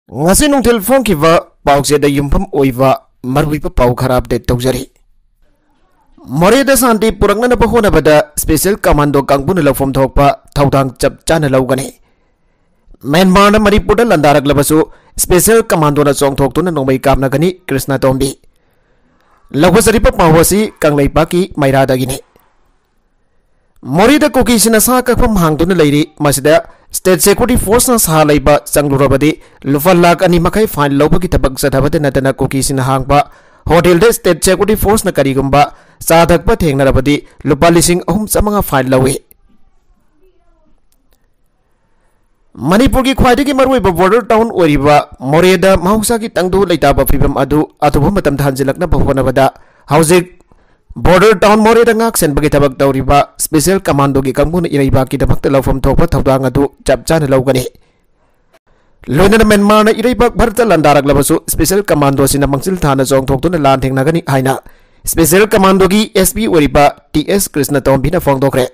ngasi nungthil phongkiba paukjeda yumpham oiba marwipa pau khara update tawjari Moreda santi purakna bahona bada special commando kangbun lafom thokpa thaudang chap chana lawgani Myanmar na Manipur da landarak labasu special commando na chong thok tuna nomai kamna gani Krishna Tombi lawasaripa pawasi kanglaipa ki maira dagini Morida koki sina sa kakpam hangduna leiri masida State Security Force na sa laiba changlurabadi lufa lakh ani makai fine lawbagi tabag sa thabada natana koki sina hangpa Hotel de State Security Force na karigumba sadak pa thengna rabadi lupa lising ahum sa mga fine lawi Manipur ki khwaidi ki marwai ba border town oriba Moreda mahausa ki tangdu laitaba phibam adu atuba matam thanjilak na bahona bada hauzik border town Moreda ngak sen bagi tabak tawriba special commando ki kangmun iraiba ki tabak lawfam thokpa thawdang adu chapchana lawgani Loina Myanmar na iraiba bharta landarak labasu special commando sina mangsil thana jong thoktuna lan thengna gani haina special commando ki SP oriba TS Krishna Tombi na phongdokre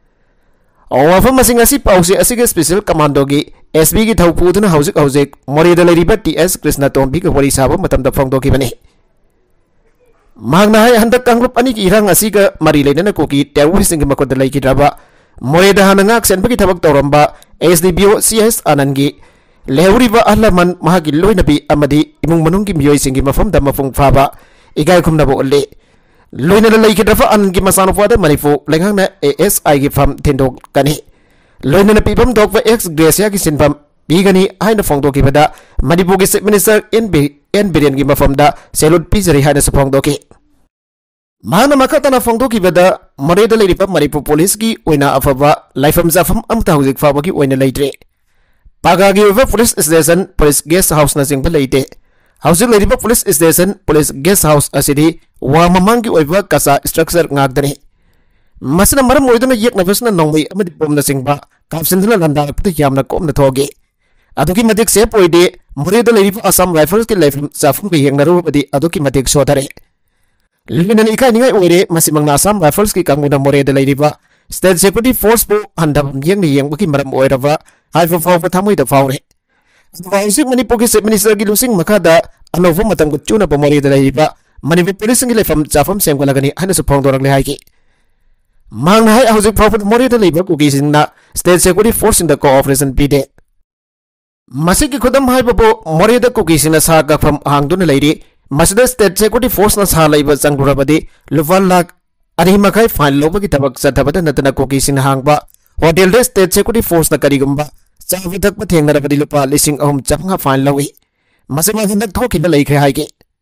Awafam masing asi pause asige special commando ki SP ki thawpuduna hauzik Moreda leiriba TS Krishna Tombi ka wari saba matamda phongdoki bani Magna hai handak kangrup ani ki irang asiga mari leina koki terroristing ki makoda lai ki draba Moreda hanangak sen bagi thabak tawramba SDBO CS Anangi Lehuriba alaman mahagi loinabi amadi imung manungki miyoi singi mafam da mafung faba igai khumna bo le loina la laiki dafa an gi masano fada manifu lenghang na ASI gi fam tindok kani loina na pipam dok va ex gracia gi sinfam bigani haina phongdo ki bada manipu gi chief minister en biren gi mafam da selut pizari haina sa phongdo ki mana makata na phongdo ki bada Moreda leiripa manipu police gi oina afaba laifam zafam amta hujik faba gi oina leitre Pagagi over police station police guest house na sing balaite housing lady police station police guest house asidi wa mamangi over kasa structure ngagdani masna maram moiduna yek na vesna nongmai amadi bom na singba kapsin na landa pti yamna kom na thoge aduki madik se poide Moreda lady Assam Rifles ki life safum ki yengna ro adi aduki madik sodare linan ikai ningai oire masimang na Assam Rifles ki kanguna Moreda lady ba State Security Force po handam yeng ni yeng baki maram oirava Haifa fawfa thamoi da fawre Vaisik Manipur ki Chief Minister ki lusing makada anova matam ko chuna pa Moreda laiba Manipur police ngi lefam chafam sem kalagani hana su phongdorak le haiki Mangna hai hauzik fawfa Moreda laiba ko ki singna State Security Force in the cooperation pide Masik ki khodam hai babo Moreda ko ki singna sa ka fam hangdun lairi Masida State Security Force na sa laiba changrabadi lufa lakh ani makai fine loba ki tabak sa tabada natana ko ki singna hangba Hotel de State Security Force na karigumba chavidak pa thengna rabadi lupa lising ahum chapnga fine lawi masima hindak thoki na laikhe haike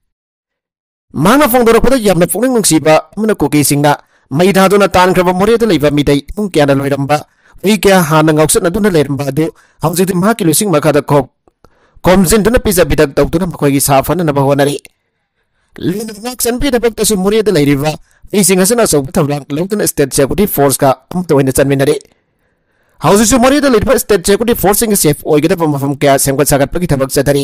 Mangna phongdorok pada yamna phongning nungsiba muna koki singna maida duna tan kraba Moreda leiba midai pung kya na loiramba wi kya hana ngauksa na duna leiramba du hauji ma ki lusing makada khok komjin duna pizza bidak tawtuna makhoi gi safana na bahonari lina nak san pi dabak tasu Moreda leiriba wi singasana so thamlang lawtuna State Security Force ka amtoina chanminare Houses of Moreda leiriba State Security Force sing safe oigeda pamafam kya semgat sagat pagi thabak sadari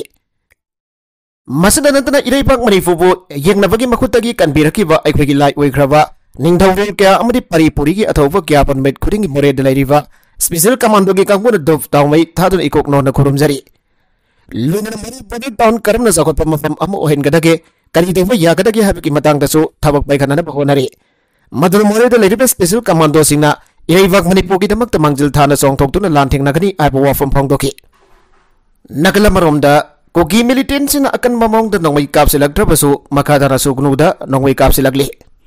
Masada nantana iraipak manifubu yengna bagi makhutagi kanbiraki ba aikhigi lai oigraba ningthawre kya amadi paripuri gi athawba kya panmet khudingi Moreda leiriba special commando gi kanguna dov tawmai thadun ikok no na khurumjari lunana mari badi town karamna zakot pamafam amu ohen gadage kari dewa ya gadage habiki matang dasu thabak bai kanana bahonari madul Moreda leiriba special commando singna Iraiwak Manipur ki damak tamangjil thana song thoktuna lan thengna gani aibo wafam phongdoki Nakala maromda kogi militant sina akan mamong da nongmai kapsilak trabasu makadara sugnuda nongmai kapsilakli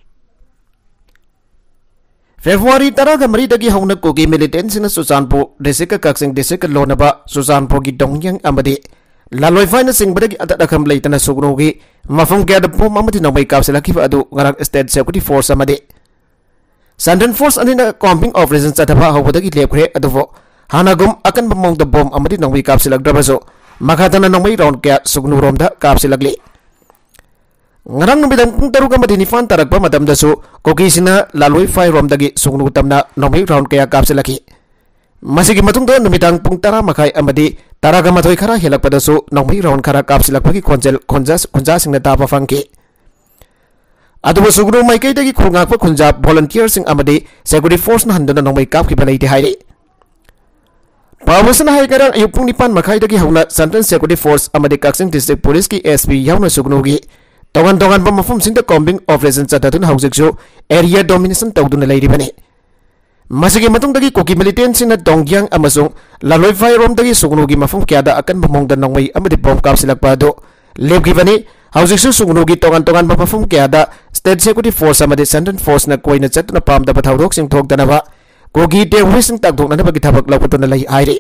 February taraga mari dagi hauna kogi militant sina Susanpo desika kaksing desika lonaba Susanpo gi dongyang amadi laloi faina singbadagi atadakam leitana sugnugi mafam gyada pom amadi nongmai kapsilaki adu ngarak State Security Force amadi Sandan Force anina camping operation chataba hawdagi lepkhre aduvo hanagum akan bamong da bom amadi nongwi kapsilak drabaso makhatana nongwi round kya sugnu romda kapsilakli ngarang numidang pung taru kamadi nifan tarakpa matam dasu koki sina laloi fai romdagi sugnu tamna nongwi round kya kapsilaki masigi matung da numidang pung tara makai amadi taraga mathoi khara helakpa dasu nongwi round khara kapsilakpagi konjel konja singna tapa fangki Aduba sugru maikai dagi khurngakpa khunjab volunteer sing amadi Security Force na handana nongmai kap ki balai de haire पावसन है करंग अयुक पुंग निपान मखाइदगी हौना central security force अमदि Kakching district police की एसपी यावना सुगनुगी तोगन तोगन बम मफम सिंग द कॉम्बिंग ऑपरेशन चततुन हौजिकसु एरिया डोमिनेशन तौदुना लेरिबने मसिगी मतुंगदगी कोकी मिलिटेंट सिंग दोंग्यांग अमसुंग लालोइफाई रोमदगी सुगनुगी मफम क्यादा अकन बमोंग द नोंगमई अमदि बम कापसिलकपा दो लेबगिबने हौजिकसु सुगनुगी तोगन तोगन बम मफम क्यादा स्टेट सिक्योरिटी फोर्स अमदि सेंट्रल फोर्स न कोइना चतुना पामदबा थौदोक सिंग थोकदनबा कोगी टेररिस्ट ताकदोकनबगी थबक लौपतुना लई आइरे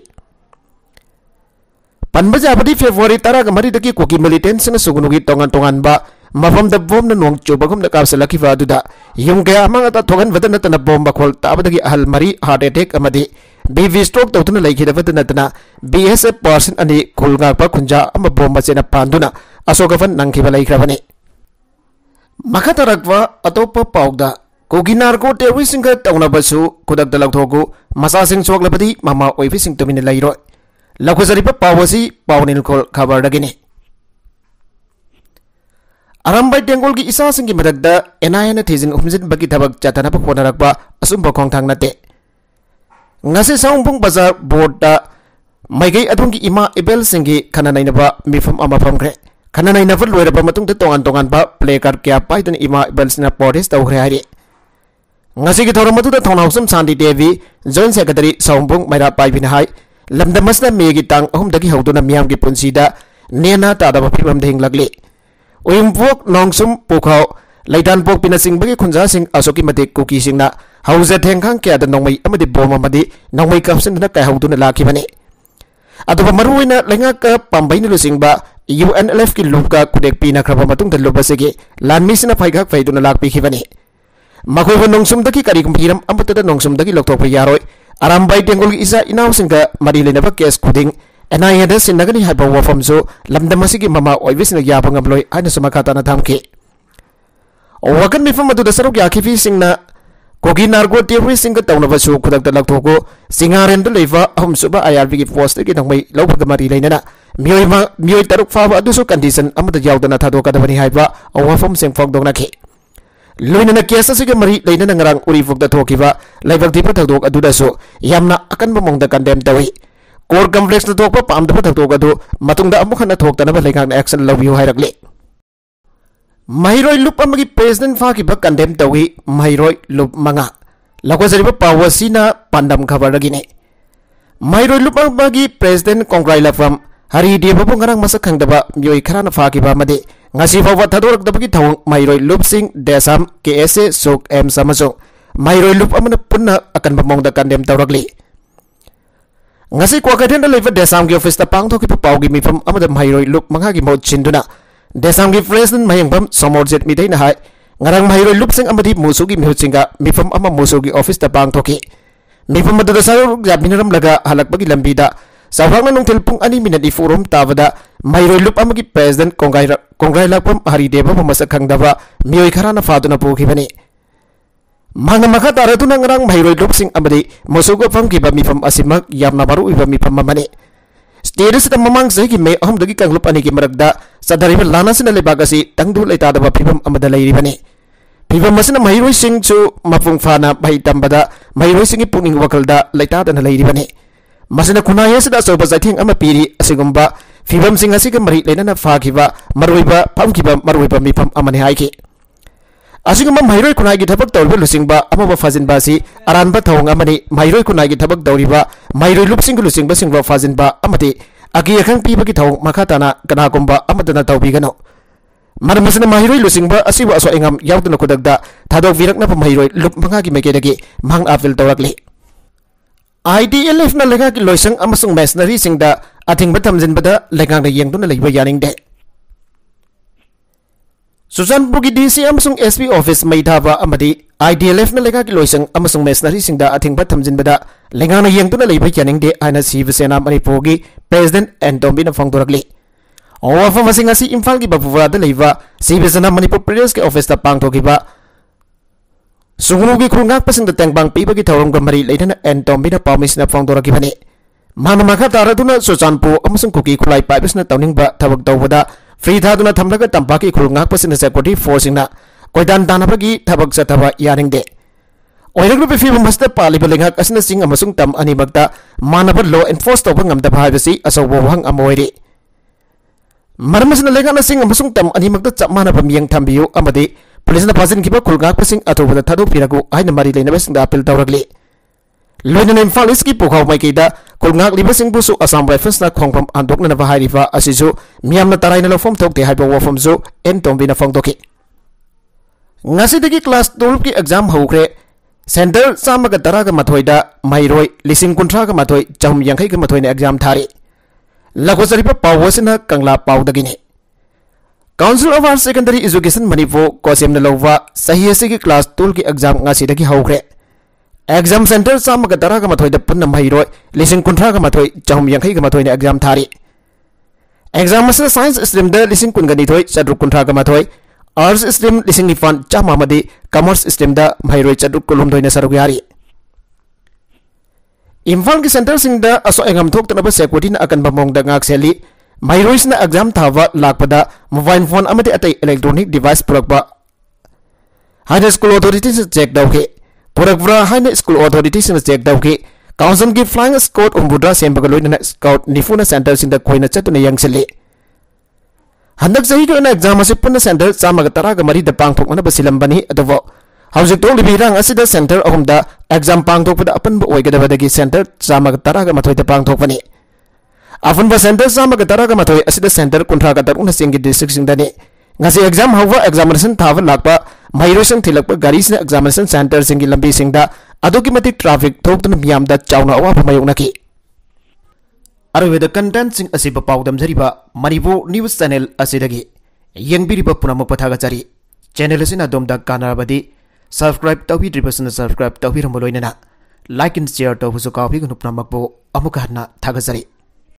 पनबजाबदी फेब्रुवारी 13 कोकी मिलिटेंट सिंग सुगनुगी तोगन तोगन बा मफम द बोम न नोंग चुबगम द कापसलखिबा अदुदा युम कया अमंग थोगन वदन नतना बोम बखोल ताबदगी अहल मरी हार्ट अटैक अमदि बीवी स्ट्रोक तौतुना लैखिदबद नतना बीएसएफ पर्सन अनि खुलगापा खुंजा अम बोम मचेना पांदुना अशोकफन नंखिबा लैख्रबने मखतरकवा अतोप पाउदा कोगी नार्को टेररिस्ट तौनबसु खुदक लौथोगु मसासिंग सोगलबदी ममा ओइफिसिंग तुमिन लैरोय लखुजरिबा पावसी पावनिल खोल खबरदगिने अरंबाई टेंगोल की इसा सिंह की मदद एनआईए थीजिंग हुमजिन बगी थबक चतनब होनरकबा असुंब खोंगथांग नते ngasi saungpung bazar board da maigai adung की इमा इबेल सिंह की खननाइनबा मिफम अमा फमग्रे खननाइनबा लोइरबा मतुंग तोंगान तोंगान बा प्ले कार्ड क्या पाइदन इमा इबेल सिना प्रोटेस्ट तौग्रे हारि ngasi की थौरम मदुदा थौनाउसम शांति देवी जॉइंट सेक्रेटरी साउंपung माइरा पाइबिन हाई लमदमसना मेगी तांग अहुमदगी हौदुना मियाम की पुंसीदा नेना तादबा फिबम देहिंग लगले उइमपोक नोंगसुम पुखाव लैदान पोक पिना सिंबगी खुंजा सिंह अशोकी मते कुकी सिंगना हौजा थेंखांग क्या द नोंगमई अमदि बोम अमदि नोंगमई कपसिन काय हौदुना लाखिबने अदुबा मरुइना लेंगा का पांबैन लुसिंगबा यूएनएलएफ की लुका कुडेक पिना खरबा मतुंग द लुबसेगे लानमिसना फाइगाक फाइदुना लाखपिखिबने मखोइबा नोंगसुमदगी करिगुम हिरम अमतदा नोंगसुमदगी लोकथोकपा यारोय अरामबाई टेंगोल की इसा इनाव सिंगा मरी लेनबा केस खुदिंग एनआईए द सिनगनी हाइबा वफमसु लमदमसिगी ममा ओइबिसना याबा ngamloi aina sumakata na thamke wakan mifam adu da saruk yakhifi singna kogi nargo terrorist sing tawnabasु खुदक द लखथोको सिंगारेन द लेवा हम सुबा आईआरबी की पोस्ट की नंगमई लौबग मरी लेनना मियोय तरुक फाबा अदुसु कंडीशन अमद यावदना थादोकदबनी हाइबा वफम सिंग फोकदोगनाखे लोइनना केस असिगे मरी लेनना ngarang uri fukda thokiba laibak dipa thadok adudasु yamna akanba mongda condemn tawi core complex थोप पामदब थोकदु मतुंगदा अमुक हना थोकतनब लेंगांग एक्शन लवियो हाइरकले महिरोय लुप अमगी प्रेसिडेंट फाकिब कंडेम तवी महिरोय लुप मंगा लकोजरिब पावसीना पांडम खबरगिने महिरोय लुप अमगी प्रेसिडेंट कोंग्राइलाफम हरिदेव बुंगरंग मसक खंगदबा मियोय खराना फाकिबा मदे ngasi fawa thadorkdabagi thawng महिरोय लुप सिंह देसाम केएसए सोक एम समसो महिरोय लुप अमना पुन्ना अकन बमोंगदा कंडेम तवरकले ngasi kwakathen da level desam gi office ta pangthoki pawgi mifam amada महिरोय लुप मंगा gi mod chinduna desam gi president mayengbam somorjet midai na hai ngarang महिरोय लुप सिंह amadi musugi mihuchinga mifam ama musugi office ta pangthoki mifam da saru jabinaram laga halakbagi lambida sawhangna nungthil pung 2 minute forum tabada महिरोय लुप amagi president kongai lakpam harideba masa khangdaba mioi kharana faduna pukhibani Mangna maka taratu nangrang महिरोय लुप सिंह अमदि मोसुगो फम की बमीफम असिमक यामना बारू इबा मिफम मने स्टेटस द ममांग सही मे अहम दगी कंगलुप अनि की मरगदा सदरिब लानासिन लेबागसी तंगदु लेतादबा फिबम अमदा लैरिबने फिबम मसिन महिरोय सिंह चु मपुंग फाना bai tambada महिरोय सिंह पुनिंग वकलदा लेतादन लैरिबने मसिन खुनायसदा सोबा जाथिंग अमा पीरी असिगुम्बा फिबम सिंह असिग मरि लेनना फाखिबा मरुइबा फमखिबा मरुइबा मिफम अमने हाइके असिगुम्बा महिरोय खुनाय की थबक तौरबा लुसिंगबा अमबा फाजिनबा सि अरानबा थौंग अमनि महिरोय खुनाय की थबक दौरिबा महिरोय लुपसिंग लुसिंगबा सिंगबा फाजिनबा अमति अगी अखंग पीबगी थौंग मखाताना कनागुम्बा अमदना तौबिगनो मरमसना महिरोय लुसिंगबा असिबा असो एंगम यावदना खुदकदा थादोक विरकना महिरोय लुप मंगा की मेकेदगी मांग अपील तौरकले आईडीएलएफ ना लेगा की लोइसंग अमसुंग मेसनरी सिंगदा अथिंगबा थमजिनबदा लेगांगदा येंगदुना लेबा यानिंगदे सुजानपुर की डीसी अमसुंग एसपी ऑफिस मैधाबा अमदी आईडीएलएफ न लेगा की लोइसंग अमसुंग मेसनरी सिंगदा अथिंगबा थमजिनबदा लेगांगना येंगदुना लेबा यानिंगदे आइना शिवसेना मणिपुर की प्रेसिडेंट एंटोम्बिना फोंगदोरकले ओवफम सिंग असि इम्फाल की बपुवादा लेबा शिवसेना मणिपुर प्रदेश के ऑफिस ता पांगथोकिबा सुगुनु की खुंगाक पसिंग द तेंगबांग पीबगी थौरंग मरी लेना एंटोम्बिना पामिसना फोंगदोरकिबने माना मखा तारदुना सुजानपुर अमसुंग कुकी खुलाई पाइबसना तौनिंगबा थबक तौबदा फ्री थादुना थमलगा तंपाकी खुलगाक पसिन सेक्युरिटी फोर्सिंगना कोइदान दानबगी थबक चथबा यारिंगदे ओइरग्रुप फिल्म हस्ते पालिब लेंगक असना सिंग अमसुंग तम अनिमक्ता मानब लॉ एनफोर्स तौब ngamdaba हाइबसी असौबो वहंग अमोइरि मरमसना लेंगक सिंग अमसुंग तम अनिमक्ता चप मानब मियंग थंबियु अमदि पुलिसना फाजिनखिबा खुलगाक पसिंग अथोबदा थादोपिरगु हाइना मरि लेनबसिंग अपील तौरगली लोइनना इम्फाल ईस्ट की पोखाव माइकेदा खुलगाक लिबसिंगबुसु असम राइफल्सना खोंगफम आंदोकनबा हाइरिबा असिसु मियामना तराइना लफम थोकते हाइबा वफमजु एन तोंबिना फंगदोकि ngasi क्लास 12 की एग्जाम होग्रे सेंटर चामग तराग मथोइदा माइरोय लिसिंग कुंथ्राग मथोइ चहुम यांखै ग मथोइना एग्जाम थारी लगोसरिबा पावसिना कंगला पावदगिने council of higher secondary education Manipur कोसेमना लौवा सही की क्लास 12 की एग्जाम ngasi होग्रे एग्जाम सेंटर चामग तराग मथोइदा पुन्ना माइरोय लिसिंग कुंथ्राग मथोइ चहुम यांखै ग मथोइना एग्जाम थारी एग्जाम मस साइंस स्ट्रीम द लिसिंग कुनगनिथोइ चद्रु कुंथ्राग मथोइ आर्ट्स स्ट्रीम लिसिंग निफान चामामदी कॉमर्स स्ट्रीम द माइरोय चद्रु कुलुमदोइना सरुगयारी इम्फाल की सेंटर सिंह द असो एगम थोक्तनब सेक्युरिटी अकनब मोंग द ngakselli माइरोइसना एग्जाम थावा लाखपदा मोबाइल फोन अमदि अतै इलेक्ट्रॉनिक डिवाइस पुरकबा हाई स्कूल अथॉरिटीज चेक दौके पुरकब्रा हाई स्कूल अथॉरिटीज चेक दौके काउंसिल की फ्लाइंग स्क्वाड उम्बुद्रा सेंबग लोइना स्काउट निफुना सेंटर सिंह द कोइना चतुना यंगसेल्ली हंदक सही के एग्जाम से पुनः सेंटर चामग तराग मरी द पांगथोकनब सिलंबनी अदुबो हौजिक तोलिबि रांग असिदा सेंटर अहुमद एग्जाम पांगथोकपद अपनब ओइगदबदगी सेंटर चामग तराग मथोइद पांगथोकपनी अफुनब सेंटर चामग तराग मथोइ असिदा सेंटर कुंथ्राग तरुना सिंगी डिस्ट्रिक्ट सिंगदनी ngasi एग्जाम हवा एग्जामिनेशन थाव लाकपा माइरोसंग थिलकप गाड़ी से एग्जामिनेशन सेंटर सिंगी लंबी सिंगदा अदुकी मतिक ट्रैफिक थोकतन मियामदा चाउना अवाब मायोनकी अरवेद कंटेंट सिंग असिब पाउदमजरिबा मणिपुर न्यूज चैनल असिदगी यंगबिरिबा पुनम पथागचरी चैनल असिना दोमदा कानारबदी सब्सक्राइब तौबिद्रिबसना सब्सक्राइब तौबिरम लोइनना लाइक एंड शेयर तौबुसु काउबिगनु पुनमकबो अमुक हन्ना थागचरी।